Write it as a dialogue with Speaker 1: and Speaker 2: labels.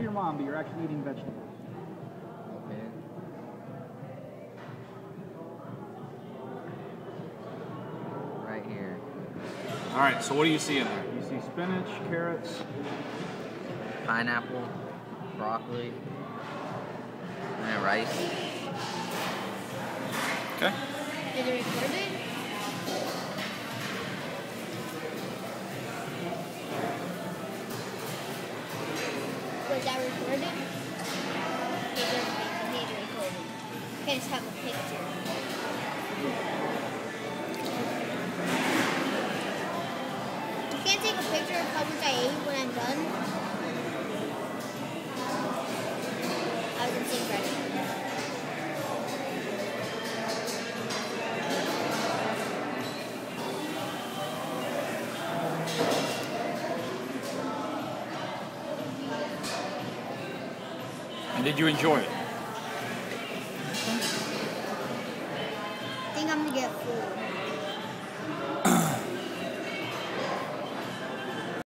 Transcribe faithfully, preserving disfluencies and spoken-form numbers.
Speaker 1: to your mom, but you're actually eating vegetables.
Speaker 2: Okay. Right here.
Speaker 3: All right, so what do you see in there?
Speaker 1: You see spinach, carrots,
Speaker 2: Pineapple, broccoli, and then rice.
Speaker 3: Okay.
Speaker 4: Is it recorded? Was that recorded? It doesn't need to be recorded. You can just have a picture. You can't take a picture of how much I ate when I'm done. I was in sync right now.
Speaker 3: And did you enjoy it?
Speaker 4: I think I'm gonna get full.